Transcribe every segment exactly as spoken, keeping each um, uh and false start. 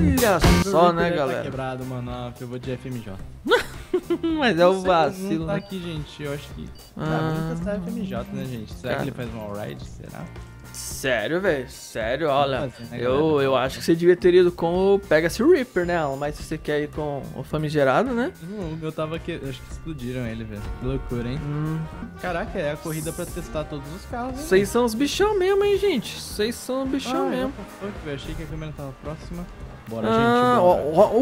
Olha só, né, Tá galera? quebrado, mano. Ah, eu vou de F M J. Mas é o Não sei, vacilo, não tá né? aqui, gente. Eu acho que... Ah. Ah, vamos testar F M J, né, gente? Será Cara. que ele faz um all-ride? Será? Sério, velho? Sério, olha. Vamos fazer, né, Eu, galera? eu acho que você devia ter ido com o Pegasus Reaper, né, Alan? Mas se você quer ir com o famigerado, né? Hum, eu tava aqui... Acho que explodiram ele, velho. Que loucura, hein? Hum. Caraca, é a corrida pra testar todos os carros, hein? Vocês são os bichão mesmo, hein, gente? Vocês são os bichão ah, mesmo. what the fuck, velho. Achei que a câmera tava próxima. Bora, Ah, gente, ó, bora. ó,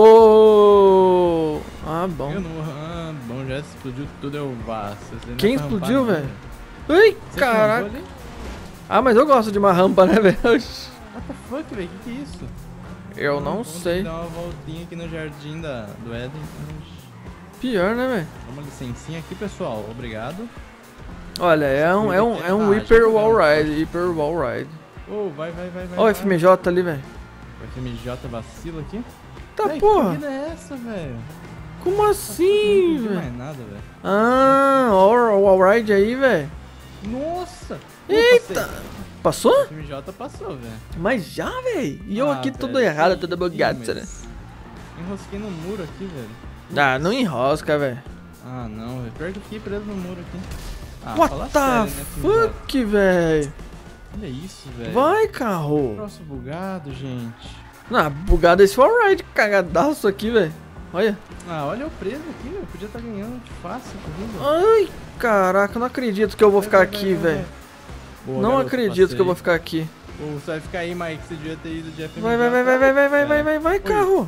uou! Ah, bom. Eu não... Ah, bom, já explodiu tudo, eu vaso. Quem explodiu, velho? Ai, Você caraca. que ali? Ah, mas eu gosto de uma rampa, né, velho? What the fuck, velho? Que que é isso? Eu não Vamos sei. dar uma voltinha aqui no jardim da, do Éden. Pior, né, velho? Dá uma licencinha aqui, pessoal. Obrigado. Olha, é um, é um, é um Ah, Reaper já Wall pegamos. Ride. Reaper Wall Ride. Oh, vai, vai, vai, vai. Ó, o vai. F M J ali, velho. O F M J vacila aqui. Tá, Véi, porra. Que corrida é essa, velho? Como Não assim, entendi velho? mais nada, velho. Ah, ó, o Wall Ride aí, velho. Nossa! Pô, Eita! passei. Passou? O F M J passou, velho. Mas já, velho? E eu Ah, aqui tudo velho, errado, que tudo isso, bugado, mas- né? Enrosquei no muro aqui, velho. Ah, não enrosca, velho. Ah, não, velho. Pior que eu fiquei preso no muro aqui. Ah, What fala the sério, né, F M J? fuck, velho? Olha isso, velho. Vai, carro. Troço bugado, gente. Não, bugado esse Wall Ride, cagadaço aqui, velho. Olha. Ah, olha eu preso aqui, velho. Podia estar ganhando de fácil a corrida. Ai, caraca, eu não acredito que eu vou Vai, ficar vai, aqui, vai, vai, velho. vai. Boa, Não garoto, acredito passei. que eu vou ficar aqui. Pô, você vai ficar aí, Mike. Você devia ter ido de F M J. Vai, vai, vai, vai, vai, vai, vai, vai, vai, vai, Oi. carro.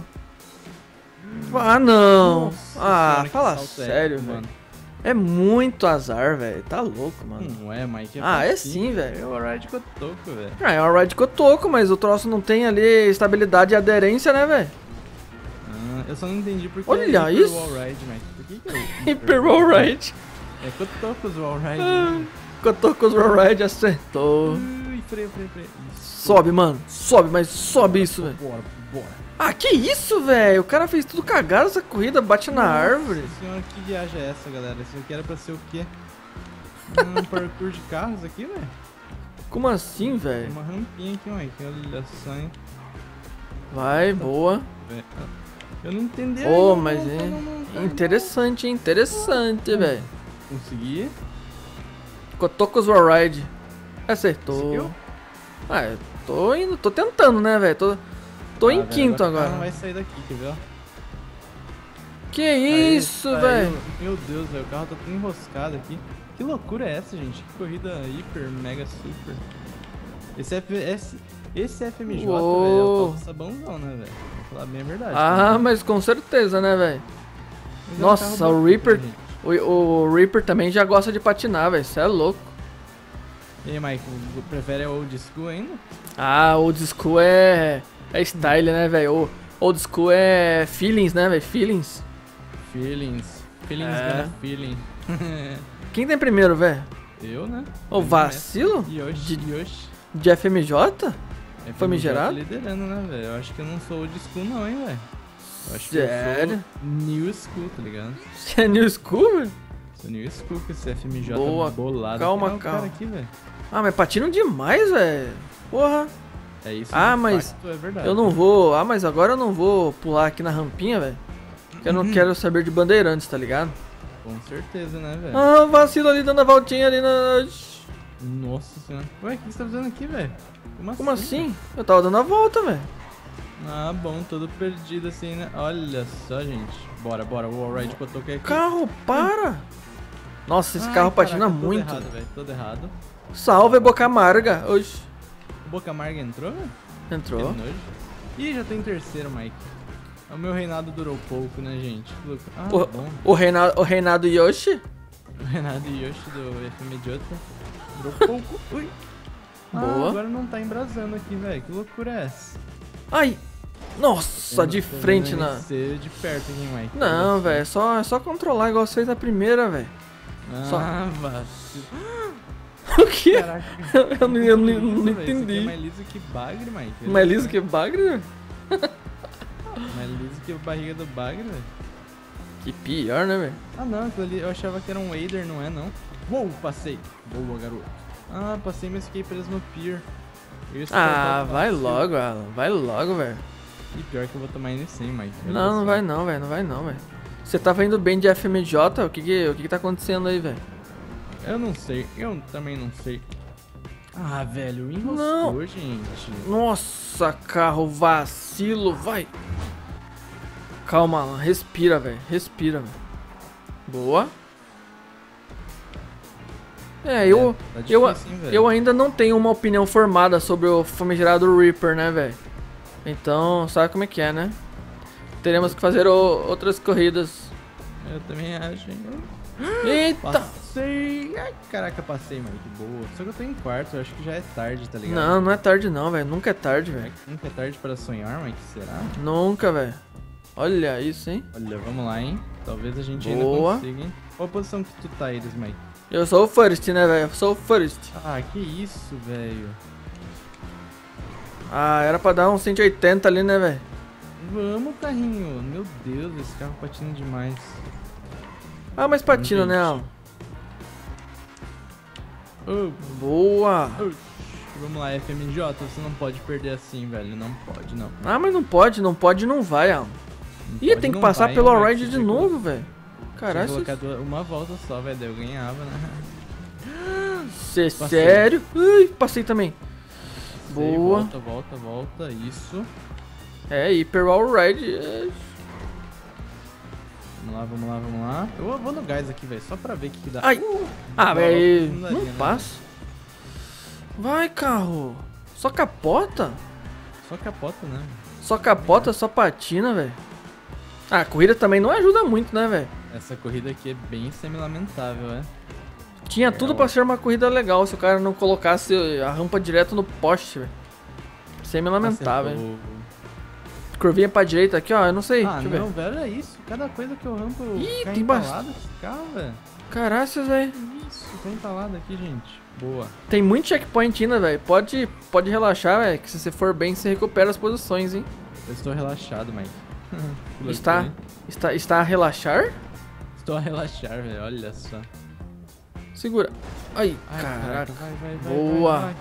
Ah, não. Nossa Ah, senhora, que fala salto sério, épico, velho. É muito azar, velho. Tá louco, mano. Não é, Mike. Ah, é facinho, sim, velho. É o ride que eu toco, velho. Ah, é uma ride que eu toco, mas o troço não tem ali estabilidade e aderência, né, velho? Ah, eu só não entendi porque Olha é Hyper isso. Wall Ride, Mike. Por que que é o Hyper Wall Ride. É que eu toco os Wall Ride. Ah, né? que eu tô com os Wall Ride, acertou. Ui, freio, freio, freio. Isso. Sobe, mano. Sobe, mas sobe isso, velho. Bora, bora. Ah, que isso, velho? O cara fez tudo cagado essa corrida, bate na árvore. Nossa senhora, que viagem é essa, galera? Isso aqui era pra ser o quê? Um parkour de carros aqui, velho? Como assim, Tem velho? uma rampinha aqui, Mike. Olha só, hein? Vai, boa. Velho, Eu não entendi. Ô, não, mas não, é não, não, não, interessante, hein? Interessante, velho. não. Consegui. Cotocos Warride. Acertou. Conseguiu? Ah, eu tô indo, tô tentando, né, velho? Tô, tô Ah, em velho, quinto o carro agora. Não vai sair daqui, quer ver? ó? Que Aí, isso, saiu. velho? Meu Deus, velho. O carro tá todo enroscado aqui. Que loucura é essa, gente? Que corrida hiper, mega, super. Esse, F, esse, esse F M J, velho, é Uou. o tal do sabãozão, né, velho? Vou falar bem a verdade. Ah, né? mas com certeza, né, velho? Mas é um Nossa, carro o bonito, Reaper, né, gente? o, o Reaper também já gosta de patinar, velho. Cê é louco. E aí, Mike, prefere a old school ainda? Ah, old school é, é style, né, velho? O Old school é feelings, né, velho? Feelings. Feelings. Feelings, É. né? Feeling. Quem tem primeiro, velho? Eu, né? O vacilo? Yoshi, De, Yoshi. de F M J? F M J Famigerado? liderando, né, velho? Eu acho que eu não sou old school não, hein, velho? Eu acho Sério? que eu sou new school, tá ligado? Você é new school, velho? Sou new school com esse F M J Boa, bolado. calma, Olha o calma. cara aqui, velho. Ah, mas patinam demais, velho. Porra. É isso. Ah, de mas facto, é verdade. Eu não vou... Ah, mas agora eu não vou pular aqui na rampinha, velho. Porque eu não quero saber de bandeirantes, tá ligado? Com certeza, né, velho? Ah, vacilo ali dando a voltinha ali na... Nossa senhora. Ué, o que você tá fazendo aqui, velho? Como, Como assim? Eu tava dando a volta, velho. Ah, bom, todo perdido assim, né? Olha só, gente. Bora, bora. O wallride que eu toquei aqui. Carro, para! Nossa, esse Ai, carro caraca, patina todo muito. errado, velho. Todo errado. Salve, Boca Amarga. Oxi, O Boca Amarga entrou, velho? entrou. Que nojo. Ih, já tô em terceiro, Mike. O meu reinado durou pouco, né, gente? Que louco. Ah, bom. O, o, reinado, o reinado Yoshi? O Reinado Yoshi do F M J durou pouco. Ui. Ah, Boa. agora não tá embrasando aqui, velho. Que loucura é essa? Ai! Nossa, Eu de tô vendo frente M na... C de perto aqui, Mike. Não, velho, é só, é só controlar igual você fez na primeira, velho. só- Ah, vacilo. O quê? Caraca. Eu não, eu não, Liso, não velho. Isso aqui entendi. é mais liso que bagre, Mike. Mais liso que bagre? Mais liso que a barriga do bagre, velho. Que pior, né, velho? Ah, não. Aquilo ali, eu achava que era um Wader, não é, não. Uou, passei. Boa, garoto. Ah, passei, mas fiquei preso no pier. Eu ia Ah, soltar o vai vacilo. logo, Alan. Vai logo, velho. E pior que eu vou tomar N cem, Mike. Olha Não, não só. vai não, velho. Não vai não, velho. Você tava indo bem de F M J? O que que, o que que tá acontecendo aí, velho? Eu não sei, eu também não sei. Ah, velho, enroscou, Não. gente. Nossa, carro vacilo, vai. Calma, Alan. Respira, velho. Respira, velho. Boa. É, eu, tá eu, difícil, hein, velho? eu ainda não tenho uma opinião formada sobre o famigerado Reaper, né, velho? Então, sabe como é que é, né? Teremos que fazer o- outras corridas. Eu também acho, hein? Eita! Passei! Ai, caraca, passei, mano, que boa. Só que eu tô em quarto, eu acho que já é tarde, tá ligado? Não, não é tarde não, velho. Nunca é tarde, velho. Nunca é tarde para sonhar, Mike, será? Nunca, velho. Olha isso, hein? Olha, vamos lá, hein? Talvez a gente Boa. ainda consiga, hein? Qual posição que tu tá, Iris, Mike? Eu sou o first, né, velho? Eu sou o first. Ah, que isso, velho. Ah, era pra dar uns cento e oitenta ali, né, velho? Vamos, carrinho. Meu Deus, esse carro patina demais. Ah, mas patina, né, Alan? Oh, Boa. oh. Vamos lá, F M J, você não pode perder assim, velho. Não pode, não. Ah, mas não pode, não pode, não vai, Alan. Não Ih, pode, tem que não passar vai, pelo hein, Mike? Allride Você de tinha que- novo, velho. tinha Caralho, que colocar duas- uma volta só, velho. Daí eu ganhava, né? cê Passei. sério? Ui, passei também. Sei, Boa. Volta, volta, volta. Isso. É, Hyper Allride. É... Vamos lá, vamos lá, vamos lá. Eu vou no gás aqui, velho, só pra ver o que, que dá. Ai. Ah, Não, velho. não daria, Não né? passa. Vai, carro. Só capota? Só capota, né? Só capota, só patina, velho. Ah, a corrida também não ajuda muito, né, velho? Essa corrida aqui é bem semi-lamentável, é? Tinha tudo pra ser uma corrida legal se o cara não colocasse a rampa direto no poste, velho. Semi-lamentável, hein? Acertou. Curvinha pra direita aqui, ó, eu não sei. Ah, Deixa eu não, ver. velho, é isso. Cada coisa que eu rampo, eu Ih, caio tem entalado esse carro, velho. Caraças, velho. Isso, tô entalado aqui, gente. Boa. Tem muito checkpoint ainda, velho. Pode, pode relaxar, velho, que se você for bem, você recupera as posições, hein? Eu estou relaxado, Mike. Que loucura, Está, hein? está, está a relaxar? Estou a relaxar, velho, olha só. Segura. Ai, Ai, caraca. vai, vai, vai, Boa. vai, vai.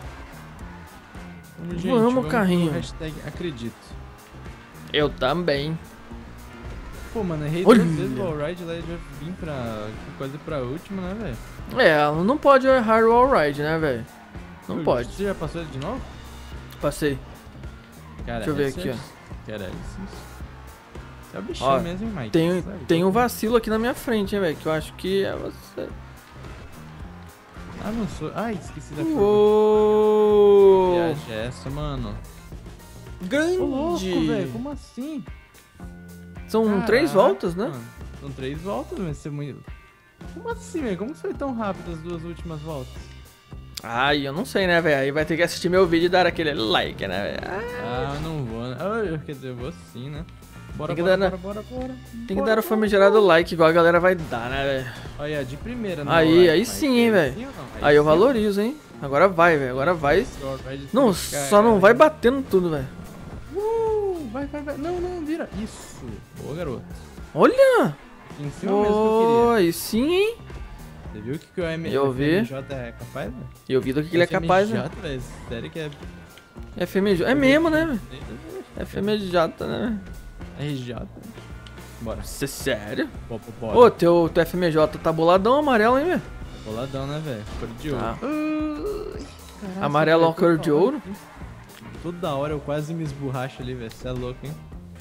Vamos, gente, Vamos, vamos carrinho. pro hashtag acredito. Eu também. Pô, mano, errei Olha. duas vezes o Allride lá e já vim pra quase pra última, né, velho? É, não pode errar o Allride, né, velho? Não Ui, pode. Você já passou ele de novo? Passei. Cara, Deixa eu ver esse aqui, é... ó. Caralho, isso. É o bichão Ó, mesmo, hein, Mike? Tem, Sabe? tem um vacilo aqui na minha frente, hein, velho, que eu acho que é você. Ah, não sou. Ai, esqueci da curva. Uou! Viagem é essa, mano? Grande! Ô, louco, velho, como assim? São Caraca, três voltas, né? mano. São três voltas, mas você é muito... Como assim, velho? Como foi tão rápido as duas últimas voltas? Ai, eu não sei, né, velho? Aí vai ter que assistir meu vídeo e dar aquele like, né, velho? Ah, Ah, não vou, né? Ah, eu- quer dizer, eu vou sim, né? Bora, Tem que bora, dar, né? bora, bora, bora. tem que dar o famigerado like, igual a galera vai dar, né, velho? Olha, de primeira, né? Aí, Allride, aí Mike? sim, hein, velho? sim ou não? Aí eu sim. valorizo, hein? Agora vai, velho. Agora vai. Esse Allride Não, fica- só não vai batendo tudo, velho. Uh, vai, vai, vai. Não, não, vira. Isso. Boa, garoto. Olha! Em cima mesmo que eu Oh, queria. aí sim, hein? Você viu o que, que o M Eu vi. F M J é capaz, velho? Eu vi do que ele é capaz, né? F M J, velho, sério que é... F M J. É mesmo, né, velho? F M J, né? R J. Bora. Você sério? Bora, bora. Ô, teu, teu F M J tá boladão amarelo, hein, velho? Boladão, né, velho? Cor de ouro. Tá. Ai, caraca, Amarelo velho, ou cor de toda hora- ouro? Toda hora eu quase me esborracho ali, velho. Você é louco, hein?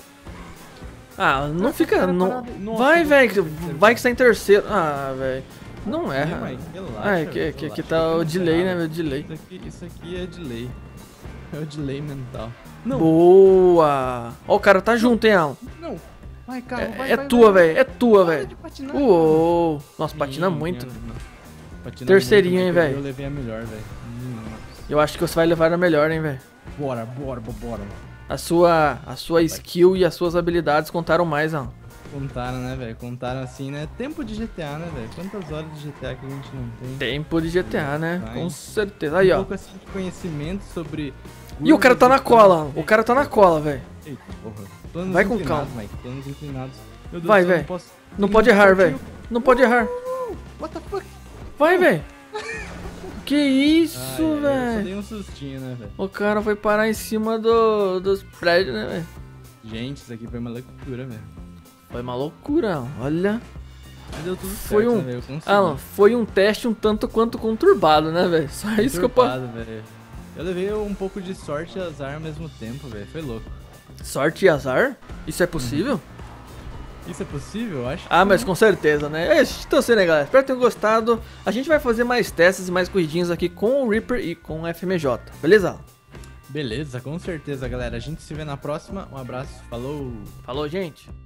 Ah, não Ah, fica. cara, Não... parado. Nossa, Vai, eu velho. vou ficar em terceiro, Vai que você tá em terceiro. Ah, velho. Não É, erra. Mike, relaxa, Ah, é que, velho, que, que relaxa, tá o não delay, né, nada. meu? Delay. Isso aqui, isso aqui é delay. É o delay mental. Não, Boa! Ó, o cara tá junto, hein, Alan? não. Vai, carro, É, vai, é vai, tua, vai, velho. É tua, Para velho. de patinar, Uou! Nossa, cara. patina Ih, muito. minha- não. Patina Terceirinho, muito, hein, porque velho? Eu levei a melhor, velho. Hum, Eu acho que você vai levar a melhor, hein, velho? Bora, bora, bora, bora. A sua, a sua skill e as suas habilidades contaram mais, Alan. Contaram, né, velho? Contaram assim, né? Tempo de G T A, né, velho? Quantas horas de G T A que a gente não tem? Tempo de G T A, né? Vai. Com certeza. Aí, Um ó. pouco assim de conhecimento sobre... E o cara tá na curvas cola, e Alan. O cara tá na cola, velho. Eita, porra. Planos Vai com inclinados, calma. Mike. Planos inclinados. Meu Deus Vai, do céu, velho. posso- Não Tem pode um errar, certinho. velho. Não pode errar. What the fuck? Vai, velho. Que isso, Ai, ai, Eu só velho. dei um sustinho, né, velho? O cara foi parar em cima do, dos prédios, né, velho? Gente, isso aqui foi uma loucura, velho. Foi uma loucura, olha. Mas deu tudo Foi certo, um- né, velho? Eu consegui. Alan, foi um teste um tanto quanto conturbado, né, velho? Só isso que eu posso. Conturbado, velho. Eu levei um pouco de sorte e azar ao mesmo tempo, velho. Foi louco. Sorte e azar? Isso é possível? Isso é possível? Eu acho que Ah, mas sim. com certeza, né? É isso, então assim, né, galera? Espero que tenham gostado. A gente vai fazer mais testes e mais corridinhas aqui com o Reaper e com o F M J, beleza? Beleza, com certeza, galera. A gente se vê na próxima. Um abraço, falou! Falou, gente!